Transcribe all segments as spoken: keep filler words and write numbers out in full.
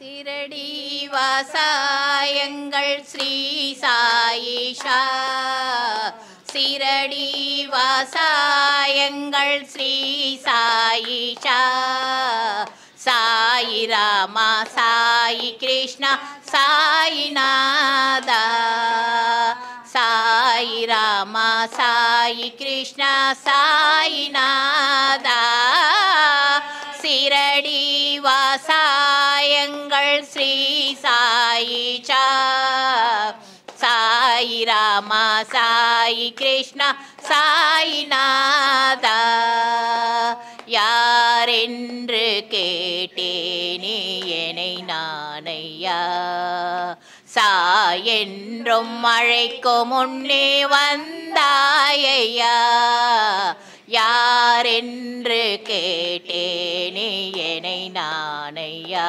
சிரடி வாசாயங்கள் ஸ்ரீ சாயிஷா, சிரடி வாசாயங்கள் ஸ்ரீ சாயிஷா. சாயி ராமா சாயி கிருஷ்ணா சாயிநாதா, சாயி ராமா சாயி கிருஷ்ணா சாயிநாதா. சிரடி வாசாயங்கள் ஸ்ரீ சாயிஷா, சாயி ராமா சாயி கிருஷ்ணா சாயிநாதா. யாரென்று கேட்டேனே என்னை நானையா, சாயென்றும் அழைக்கும் முன்னே வந்தாயையா. யாரென்று கேட்டேனே என்னை நானையா,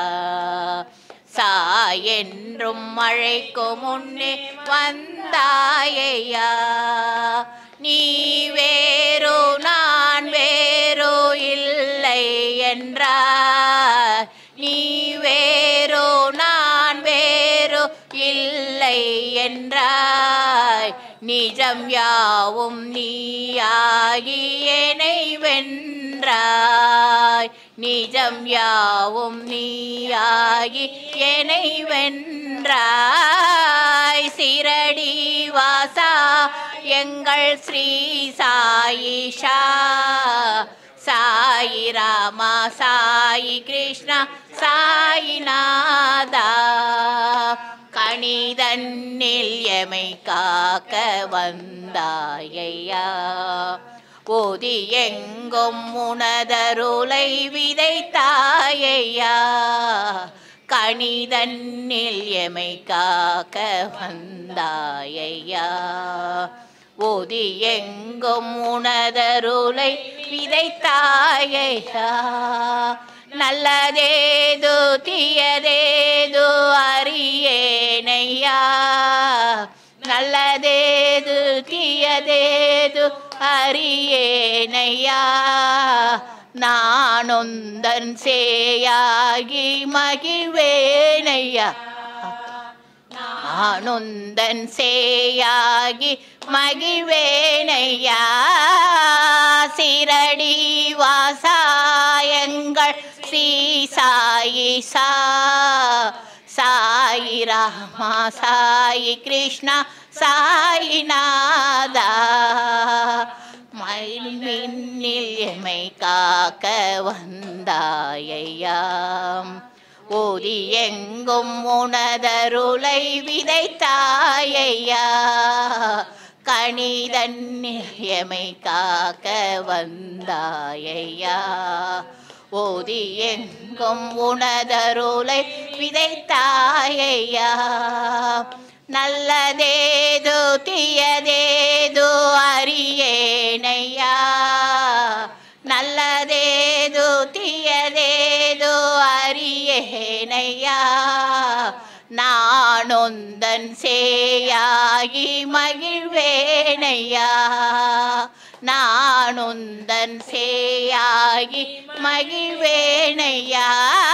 சாயென்றும் அழைக்கும் முன்னே வந்தாயையா. நீ வேறோ நான் வேறோ இல்லை என்றாய், நீ வேறோ நான் வேறோ இல்லை என்றாய். நிஜம் யாவும் நீயாகி என்னை வென்றாய், நிஜம் யாவும் நீயாகி என்னை வென்றாய். சிரடி வாசா எங்கள் ஸ்ரீ சாயிஷா, சாயி ராமா சாயி கிருஷ்ணா சாயிநாதா. கணிதன்னில் எமை காக்க வந்தாயையா, போதி எங்கும் உனதருளை விதைத்தாயையா. கணிதன்னில் எமை காக்க வந்தாயையா, ஓதி எங்கும் உனதருளை விதைத்தாயையா. நல்லதேது தீயதேது அறியேனையா, நல்லதேது தீயதேது அறியேனையா. நானுந்தன் சேயாகி மகிழ்வேனையா, நானுந்தன் சேயாகி மகிழ்வேனையா. சிரடி வாசாயங்கள் ஸ்ரீ சாயிஷா, சாயி ராமா சாயி கிருஷ்ணா சாயிநாதா. மயில்மின்னில் எமை காக்க வந்தாயையா, ஓதி எங்கும் உனதருளை விதைத்தாயையா. கணிதன்னில் எமை காக்க வந்தாயையா, ஓதி எங்கும் உனதருளை விதைத்தாயையா. நல்லதேது தீயதேது அறியேனையா, நல்லதேது தீயதேது அறியேனையா. நானுந்தன் சேயாகி மகிழ்வேனையா, நானுந்தன் சேயாகி மகிழ்வேனையா.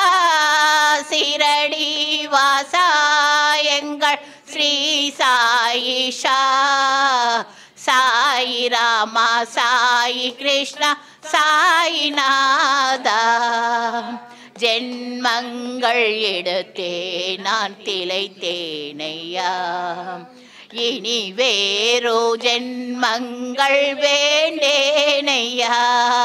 சிரடி வாசாயங்கள் ஸ்ரீ சாயிஷா, சாயி ராமா சாயி கிருஷ்ணா சாயிநாதா. ஜென்மங்கள் எடுத்தே நான் திளைத்தேனையா, இனி வேறோ ஜென்மங்கள் வேண்டேனையா.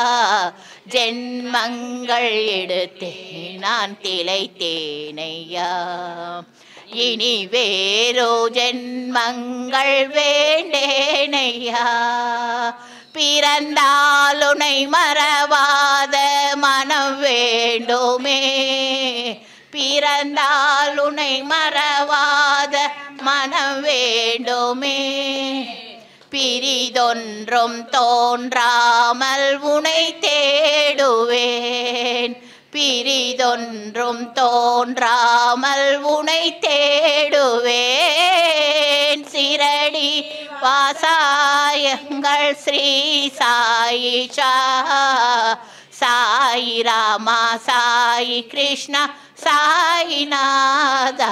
ஜென்மங்கள் எடுத்தே நான் திளைத்தேனையா, இனி வேறோ ஜென்மங்கள் வேண்டேனையா. பிறந்தாலுனை மறவாத மனம் வேண்டுமே, பிறந்தாலுனை மறவாத மனம் வேண்டுமே. பிரிதொன்றும் தோன்றாமல் உனை தேடுவேன், பிரிதொன்றும் தோன்றாமல் உனை தேடுவேன். சிரடி வாசாயங்கள் ஸ்ரீ சாயிஷா, சாயி ராமா சாயி கிருஷ்ணா சாயிநாதா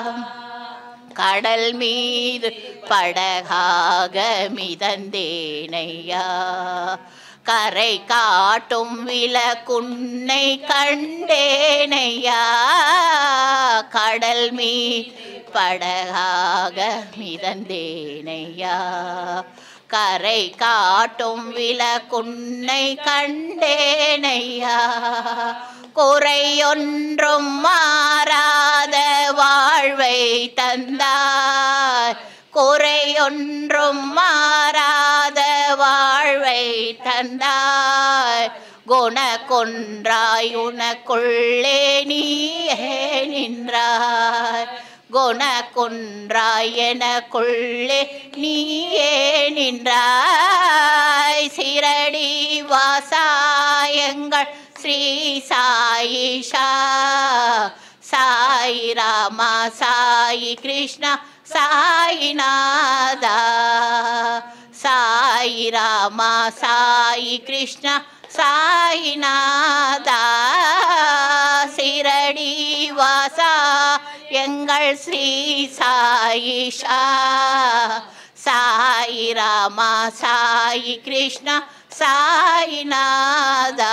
கடல் மீது படகாக மிதந்தேனையா கரை காட்டும் விளக்குன்னை கண்டேனையா கடல் மீது படகாக மிதந்தேனையா கரை காட்டும் விளக்குன்னை கண்டேனையா குறையொன்றும் மாறாத வாழ்வை தந்தாய் குறையொன்றும் மாறாத வாழ்வை தந்தாய் குணக்கொன்றாய் உனக்குள்ளே நீயே நின்றாய் குணக்கொன்றாய் எனக்குள்ளே நீயே நின்றாய் சிரடி வாசாயங்கள் ஸ்ரீ சாயிஷா சாயி ராமா சாயி கிருஷ்ணா சாயிநாதா சாயி ராமா சாயி கிருஷ்ணா சாயிநாதா சிரடி வாசா எங்கள் ஸ்ரீ சாயிஷா சாயி ராமா சாயி கிருஷ்ணா சாயிநாதா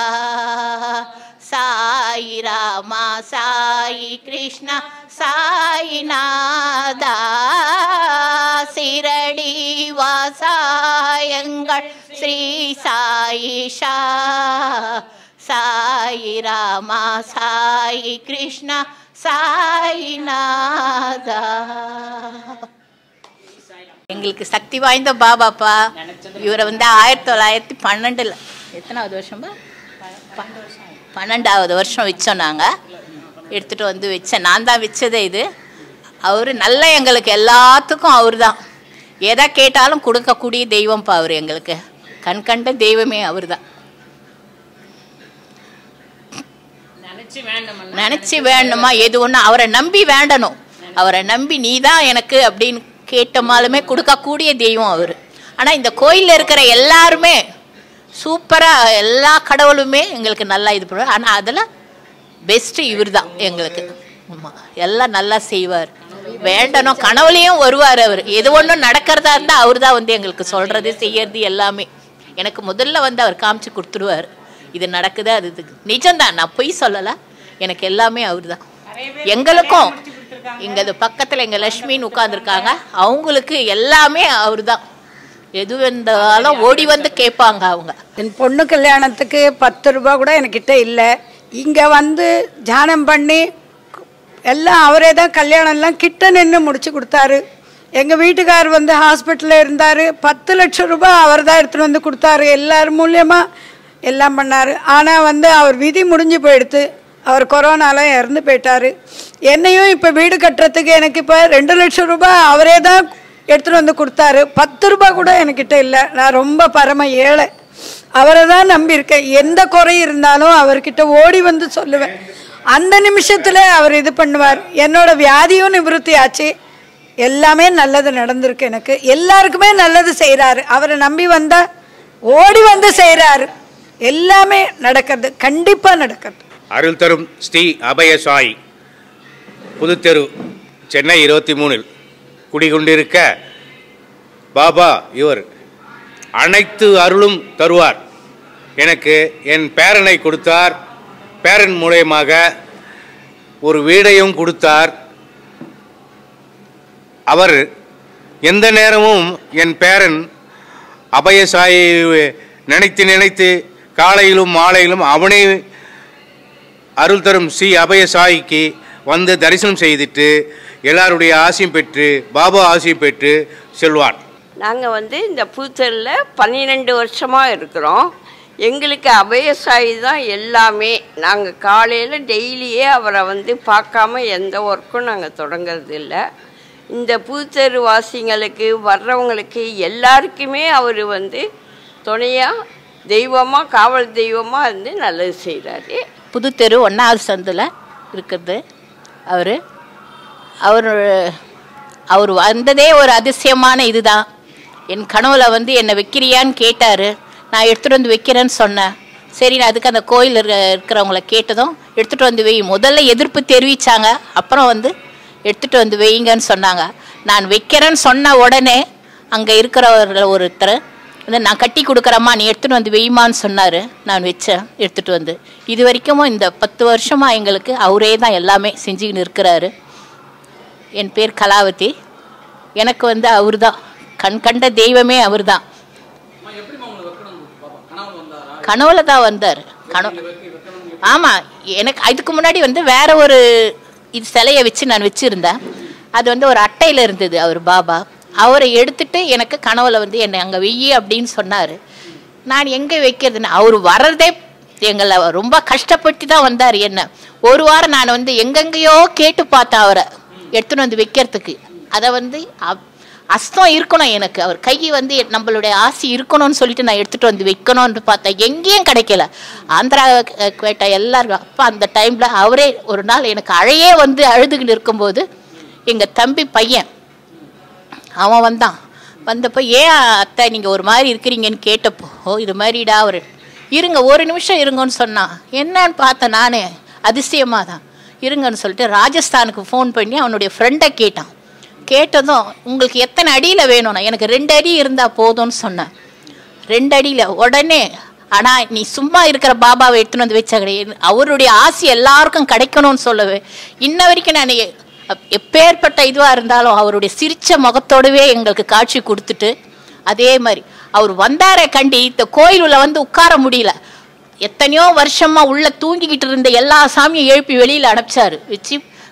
சாயி ராமா சாயி கிருஷ்ணா சாயிநாதா சிரடி வாசாயங்கள் ஸ்ரீ சாயிஷா சாயி ராமா சாயி கிருஷ்ணா சாயிநாதா எங்களுக்கு சக்தி வாய்ந்த பாபாப்பா இவரை வந்து ஆயிரத்தி தொள்ளாயிரத்தி பன்னெண்டுல எத்தனாவது வருஷமா பன்னெண்டாவது வருஷம் வச்சோம் நாங்கள் எடுத்துகிட்டு வந்து வச்சேன் நான் தான் வச்சதே இது அவர் நல்ல எங்களுக்கு எல்லாத்துக்கும் அவர் தான் எதை கேட்டாலும் கொடுக்கக்கூடிய தெய்வம்ப்பா அவர் எங்களுக்கு கண் கண்ட தெய்வமே அவர் தான் நினச்சி வேணுமா எது ஒன்று அவரை நம்பி வேண்டணும் அவரை நம்பி நீ தான் எனக்கு அப்படின்னு கேட்டமாலுமே கொடுக்கக்கூடிய தெய்வம் அவர் ஆனால் இந்த கோயிலில் இருக்கிற எல்லாருமே சூப்பராக எல்லா கடவுளுமே எங்களுக்கு நல்லா இது பண்ணுவார் ஆனால் அதில் பெஸ்ட்டு இவர் தான் எங்களுக்கு ஆமாம் எல்லாம் நல்லா செய்வார் வேண்டணும் கனவுலையும் வருவார் அவர் எது ஒன்றும் நடக்கிறதா இருந்தால் அவர் தான் வந்து எங்களுக்கு சொல்கிறது செய்யறது எல்லாமே எனக்கு முதல்ல வந்து அவர் காமிச்சு கொடுத்துடுவார் இது நடக்குது அது இது நிஜம்தான் நான் பொய் சொல்லலை எனக்கு எல்லாமே அவர் தான் எங்களுக்கும் இங்கே அது பக்கத்தில் எங்கள் லக்ஷ்மின்னு உட்காந்துருக்காங்க அவங்களுக்கு எல்லாமே அவர் தான் எது வந்தாலும் ஓடி வந்து கேட்பாங்க அவங்க என் பொண்ணு கல்யாணத்துக்கு பத்து ரூபா கூட என்கிட்ட இல்லை இங்கே வந்து தியானம் பண்ணி எல்லாம் அவரே தான் கல்யாணம்லாம் கிட்ட நின்று முடிச்சு கொடுத்தாரு எங்கள் வீட்டுக்கார் வந்து ஹாஸ்பிட்டலில் இருந்தார் பத்து லட்சம் ரூபாய் அவர் தான் எடுத்துகிட்டு வந்து கொடுத்தாரு எல்லார் மூலியமாக எல்லாம் பண்ணார் ஆனால் வந்து அவர் விதி முடிஞ்சு போயிடுத்து அவர் கொரோனாலாம் இறந்து போயிட்டார் என்னையும் இப்போ வீடு கட்டுறதுக்கு எனக்கு இப்போ ரெண்டு லட்சம் ரூபாய் அவரே தான் எடுத்துகிட்டு வந்து கொடுத்தாரு பத்து ரூபா கூட என்கிட்ட இல்லை நான் ரொம்ப பரம ஏழை அவரை தான் நம்பியிருக்கேன் எந்த குறை இருந்தாலும் அவர்கிட்ட ஓடி வந்து சொல்லுவேன் அந்த நிமிஷத்தில் அவர் இது பண்ணுவார் என்னோட வியாதியும் நிவர்த்தி ஆச்சு எல்லாமே நல்லது நடந்திருக்கு எனக்கு எல்லாருக்குமே நல்லது செய்கிறாரு அவரை நம்பி வந்தால் ஓடி வந்து செய்கிறாரு எல்லாமே நடக்கிறது கண்டிப்பாக நடக்கிறது அருள் தரும் ஸ்ரீ அபய சாய் புதுத்தெரு சென்னை இருபத்தி மூணில் குடிகொண்டிருக்க பாபா இவர் அனைத்து அருளும் தருவார் எனக்கு என் பேரனை கொடுத்தார் பேரன் மூலயமாக ஒரு வீடையும் கொடுத்தார் அவர் எந்த நேரமும் என் பேரன் அபய சாயை நினைத்து நினைத்து காலையிலும் மாலையிலும் அவனே அருள் தரும் ஸ்ரீ அபய சாய்க்கு வந்து தரிசனம் செய்துட்டு எல்லாருடைய ஆசையும் பெற்று பாபா ஆசையும் பெற்று செல்வார். நாங்கள் வந்து இந்த புதுத்தெருவில் பன்னிரெண்டு வருஷமாக இருக்கிறோம். எங்களுக்கு அபய சாய் தான் எல்லாமே. நாங்கள் காலையில் டெய்லியே அவரை வந்து பார்க்காம எந்த ஒர்க்கும் நாங்கள் தொடங்கிறது இல்லை. இந்த புதுத்தெரு வாசிங்களுக்கு வர்றவங்களுக்கு எல்லாருக்குமே அவர் வந்து துணையாக தெய்வமாக காவல் தெய்வமாக இருந்து நல்லது செய்கிறாரு. புதுத்தெரு ஒன்றாவது சந்தில் இருக்குது அவர். அவர் அவர் வந்ததே ஒரு அதிசயமான இதுதான். என் கனவுல வந்து என்னை வைக்கிறியான்னு கேட்டார். நான் எடுத்துகிட்டு வந்து வைக்கிறேன்னு சொன்னேன். சரி, நான் அதுக்கு அந்த கோயில் இருக்கிறவங்கள கேட்டதும் எடுத்துகிட்டு வந்து வெய், முதல்ல எதிர்ப்பு தெரிவித்தாங்க, அப்புறம் வந்து எடுத்துகிட்டு வந்து வெய்ங்கன்னு சொன்னாங்க. நான் வைக்கிறேன்னு சொன்ன உடனே அங்கே இருக்கிறவர்கள் ஒருத்தர் வந்து நான் கட்டி கொடுக்குறேம்மா, நீ எடுத்துகிட்டு வந்து வெய்மான்னு சொன்னார். நான் வச்சேன், எடுத்துகிட்டு வந்து. இது வரைக்கும் இந்த பத்து வருஷமாக எங்களுக்கு அவரே தான் எல்லாமே செஞ்சுக்கின்னு இருக்கிறாரு. என் பேர் கலாவதி. எனக்கு வந்து அவர் தான் கண் கண்ட தெய்வமே அவர் தான். கனவுல தான் வந்தார். கனவு ஆமாம். எனக்கு அதுக்கு முன்னாடி வந்து வேற ஒரு இது சிலையை வச்சு நான் வச்சுருந்தேன். அது வந்து ஒரு அட்டையில் இருந்தது. அவர் பாபா அவரை எடுத்துட்டு எனக்கு கனவுல வந்து என்னை அங்கே வெய்யி அப்படின்னு சொன்னார். நான் எங்கே வைக்கிறதுன்னு, அவர் வர்றதே எங்களை ரொம்ப கஷ்டப்பட்டு தான் வந்தார். என்ன ஒரு வாரம் நான் வந்து எங்கெங்கேயோ கேட்டு பார்த்தேன் அவரை எடுத்துன்னு வந்து வைக்கிறதுக்கு. அதை வந்து அஸ்தம் இருக்கணும் எனக்கு, அவர் கை வந்து நம்மளுடைய ஆசி இருக்கணும்னு சொல்லிட்டு நான் எடுத்துகிட்டு வந்து வைக்கணும்னு பார்த்தேன். எங்கேயும் கிடைக்கல. ஆந்திரா கேட்ட எல்லாரும். அப்போ அந்த டைமில் அவரே ஒரு நாள் எனக்கு அழையே வந்து அழுதுகிட்டு இருக்கும்போது எங்கள் தம்பி பையன் அவன் வந்தான். வந்தப்போ ஏன் அத்தை நீங்கள் ஒரு மாதிரி இருக்கிறீங்கன்னு கேட்டப்போ, ஓ இது மாதிரிடா அவர் இருங்க ஒரு நிமிஷம் இருங்கன்னு சொன்னான். என்னன்னு பார்த்தேன் நானே அதிசயமாக தான். இருங்கன்னு சொல்லிட்டு ராஜஸ்தானுக்கு ஃபோன் பண்ணி அவனுடைய ஃப்ரெண்டை கேட்டான். கேட்டதும் உங்களுக்கு எத்தனை அடியில் வேணும்னா, எனக்கு ரெண்டு அடி இருந்தால் போதும்னு சொன்னேன். ரெண்டு அடியில் உடனே, ஆனால் நீ சும்மா இருக்கிற பாபாவை எடுத்துன்னு வந்து வச்சா கிடையாது, அவருடைய ஆசி எல்லாருக்கும் கிடைக்கணும்னு சொல்லவே இன்ன வரைக்கும் நான் எப்பேற்பட்ட இதுவாக இருந்தாலும் அவருடைய சிரிச்ச முகத்தோடவே எங்களுக்கு காட்சி கொடுத்துட்டு, அதே மாதிரி அவர் வந்தாரே கண்டி இந்த கோயிலில் வந்து உட்கார முடியல. எத்தனையோ வருஷமாக உள்ள தூங்கிக்கிட்டு இருந்த எல்லா சாமியும் எழுப்பி வெளியில் அனுப்பிச்சாரு. வச்சு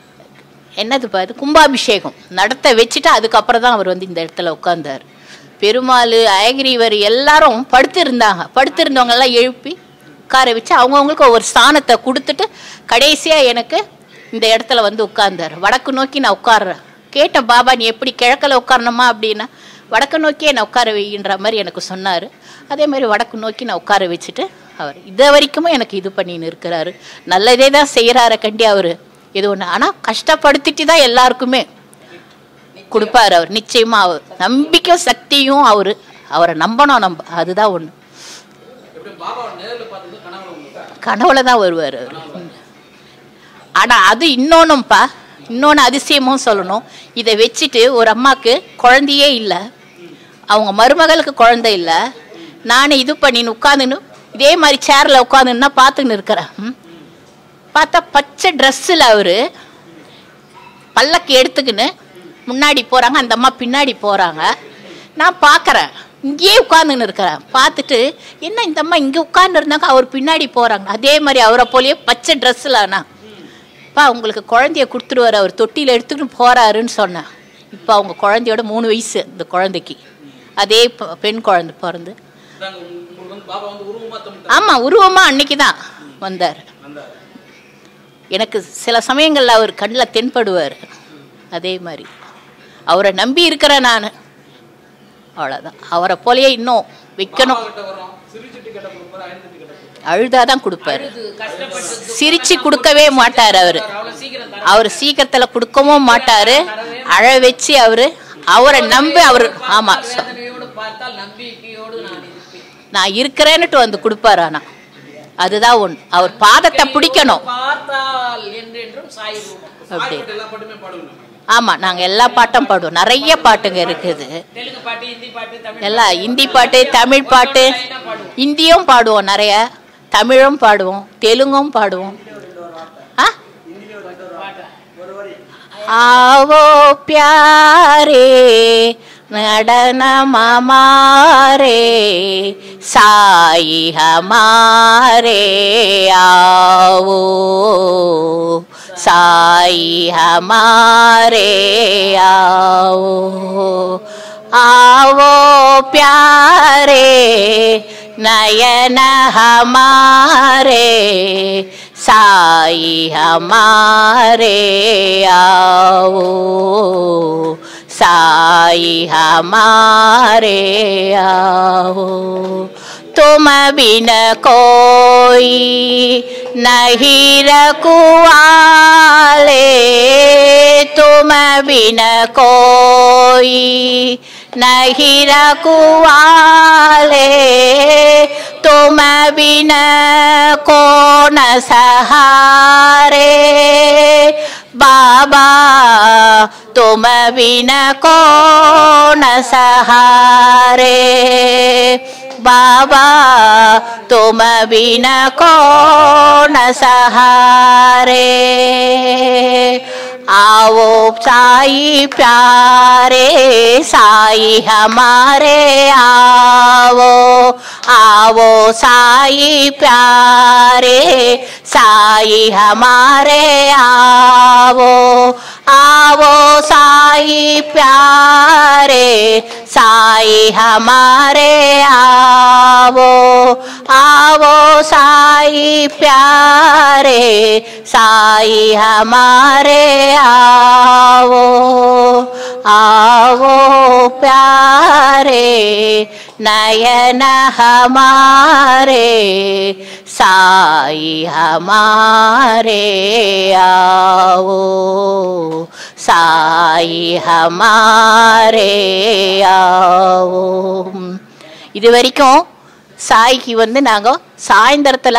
என்னது பாது கும்பாபிஷேகம் நடத்த வச்சுட்டு அதுக்கப்புறம் தான் அவர் வந்து இந்த இடத்துல உட்கார்ந்தார். பெருமாள் அயகிரிவர் எல்லாரும் படுத்திருந்தாங்க. படுத்திருந்தவங்க எல்லாம் எழுப்பி உட்கார வச்சு அவங்கவுங்களுக்கு ஒவ்வொரு ஸ்தானத்தை கொடுத்துட்டு கடைசியாக எனக்கு இந்த இடத்துல வந்து உட்கார்ந்தார். வடக்கு நோக்கி நான் உட்கார்றேன். கேட்டேன், பாபா நீ எப்படி கிழக்கில் உட்காரணுமா அப்படின்னா, வடக்கு நோக்கியே நான் உட்கார வைக்கின்ற மாதிரி எனக்கு சொன்னார். அதே மாதிரி வடக்கு நோக்கி நான் உட்கார வச்சுட்டு அவர் இது வரைக்கும் எனக்கு இது பண்ணின்னு இருக்கிறாரு. நல்லதே தான் செய்கிறார கண்டி அவர் இது ஒன்று. ஆனால் கஷ்டப்படுத்திட்டு தான் எல்லாருக்குமே கொடுப்பாரு அவர். நிச்சயமா அவர் நம்பிக்கை சக்தியும் அவரு அவரை நம்பணும். நம்ப அதுதான் ஒண்ணு. கனவுல தான் வருவார் அவர். ஆனா அது இன்னொன்னும்பா, இன்னொன்று அதிசயமும் சொல்லணும். இதை வச்சுட்டு ஒரு அம்மாவுக்கு குழந்தையே இல்லை, அவங்க மருமகளுக்கு குழந்தை இல்லை. நானே இது பண்ணின்னு உட்காந்துன்னு இதே மாதிரி சேர்ல உட்காந்துன்னா பார்த்துன்னு இருக்கிறேன். பார்த்தா பச்சை ட்ரெஸ்ஸில் அவர் பல்லக்கு எடுத்துக்கின்னு முன்னாடி போகிறாங்க, அந்த அம்மா பின்னாடி போகிறாங்க. நான் பார்க்குறேன், இங்கேயே உட்காந்துன்னு இருக்கிறேன். பார்த்துட்டு என்ன இந்த அம்மா இங்கே உட்கார்ந்து இருந்தாங்க, அவர் பின்னாடி போகிறாங்க. அதே மாதிரி அவரை போலயே பச்சை ட்ரெஸ்ஸில். ஆனால் இப்போ உங்களுக்கு குழந்தைய கொடுத்துருவார், அவர் தொட்டியில் எடுத்துக்கிட்டு போகிறாருன்னு சொன்னேன். இப்போ அவங்க குழந்தையோட மூணு வயசு இந்த குழந்தைக்கு. அதே பெண் குழந்தை பிறந்து. ஆமாம், உருவமாக அன்னைக்கு தான் வந்தார். எனக்கு சில சமயங்களில் அவர் கண்ணில் தென்படுவார். அதே மாதிரி அவரை நம்பி இருக்கிறேன் நான். அவ்வளோதான். அவரை போலயே இன்னும் வைக்கணும். அழுதாதான் கொடுப்பாரு, சிரிச்சு கொடுக்கவே மாட்டார் அவர். அவர் சீக்கிரத்தில் கொடுக்கவும் மாட்டாரு. அழ வச்சு அவரு அவரை நம்பி அவர் ஆமா நான் இருக்கிறேன்னுட்டு வந்து கொடுப்பாரு. ஆனா அதுதான் ஒன்று, அவர் பாதத்தை பிடிக்கணும். அப்படி ஆமா, நாங்க எல்லா பாட்டும் பாடுவோம். நிறைய பாட்டுங்க இருக்குது. எல்லாம் ஹிந்தி பாட்டு, தமிழ் பாட்டு, ஹிந்தியும் பாடுவோம், நிறைய தமிழும் பாடுவோம், தெலுங்கும் பாடுவோம். आवो प्यारे நடன हमारे साई हमारे आओ साई हमारे आओ आवो प्यारे नयन हमारे साई हमारे आओ साई हमारे आओ तुम बिन कोई नहीं रखवाले तुम बिन कोई नहीं रखवाले तुम बिन कौन सहारे बाबा तुम बिन कौन सहारे बाबा तुम बिन कौन सहारे आओ साई प्यारे साई हमारे आओ आओ साई प्यारे साई हमारे आओ आओ साई प्यारे साई हमारे आओ आओ साई प्यारे साई हमारे आओ आओ प्यारे नयन हमारे साई हमारे आओ साई हमारे आओ. இது வரைக்கும் சாய்க்கு வந்து நாங்கள் சாயந்தரத்தில்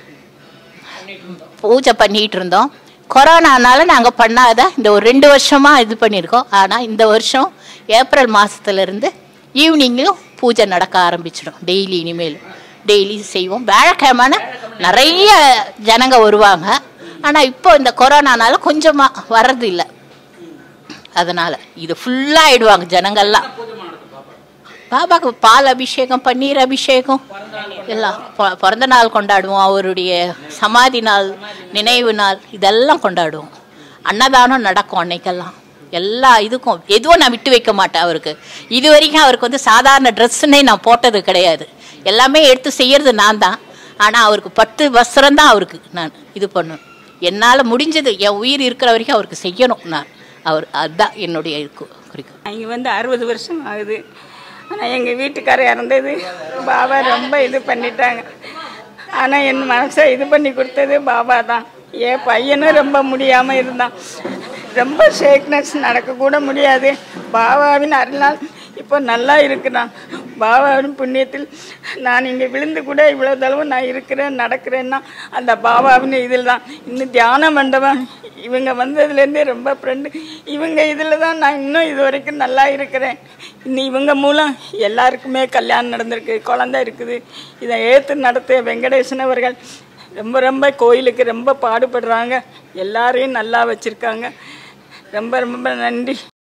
பூஜை பண்ணிகிட்டு இருந்தோம். கொரோனானால நாங்கள் பண்ணாத இந்த ஒரு ரெண்டு வருஷமாக இது பண்ணியிருக்கோம். ஆனால் இந்த வருஷம் ஏப்ரல் மாதத்துலேருந்து ஈவினிங்கும் பூஜை நடக்க ஆரம்பிச்சிடும். டெய்லி இனிமேல் டெய்லி செய்வோம். வியாழக்கிழமான நிறைய ஜனங்க வருவாங்க. ஆனால் இப்போ இந்த கொரோனானால கொஞ்சமாக வர்றது இல்லை. அதனால் இது ஃபுல்லாக ஆயிடுவாங்க ஜனங்கள்லாம். பாபாவுக்கு பால் அபிஷேகம் பன்னீர் அபிஷேகம் எல்லாம் பிறந்த நாள் கொண்டாடுவோம். அவருடைய சமாதி நாள் நினைவு நாள் இதெல்லாம் கொண்டாடுவோம். அன்னதானம் நடக்கும் அன்னைக்கெல்லாம். எல்லா இதுக்கும் எதுவும் நான் விட்டு வைக்க மாட்டேன் அவருக்கு. இது வரைக்கும் அவருக்கு வந்து சாதாரண ட்ரெஸ்ஸுன்னே நான் போட்டது கிடையாது. எல்லாமே எடுத்து செய்யறது நான் தான். ஆனால் அவருக்கு பட்டு வஸ்திரம் தான் அவருக்கு நான் இது பண்ணுவேன். என்னால் முடிஞ்சது என் உயிர் இருக்கிற வரைக்கும் அவருக்கு செய்யணும் நான். அவர் அதுதான் என்னுடைய குறிக்கும். இங்கே வந்து அறுபது வருஷம் ஆகுது. ஆனால் எங்கள் வீட்டுக்காரர் இறந்தது பாபா ரொம்ப இது பண்ணிட்டாங்க. ஆனால் என் மனசை இது பண்ணி கொடுத்தது பாபா தான். என் பையனும் ரொம்ப முடியாமல் இருந்தான். ரொம்ப ஷேக்னஸ் நடக்கக்கூட முடியாது. பாபாவின் அருளால் இப்போ நல்லா இருக்கிறான். பாபாவின் புண்ணியத்தில் நான் இங்கே விழுந்து கூட இவ்வளோ தளவு நான் இருக்கிறேன் நடக்கிறேன்னா அந்த பாபாவின் இதில் தான். இன்னும் தியான மண்டபம் இவங்க வந்ததுலேருந்தே ரொம்ப ஃப்ரெண்டு. இவங்க இதில் தான் நான் இன்னும் இது வரைக்கும் நல்லா இருக்கிறேன். இன்னும் இவங்க மூலம் எல்லாருக்குமே கல்யாணம் நடந்திருக்கு, குழந்தை இருக்குது. இதை ஏற்று நடத்திய வெங்கடேசன் அவர்கள் ரொம்ப ரொம்ப கோயிலுக்கு ரொம்ப பாடுபடுறாங்க. எல்லாரையும் நல்லா வச்சுருக்காங்க. ரொம்ப ரொம்ப நன்றி.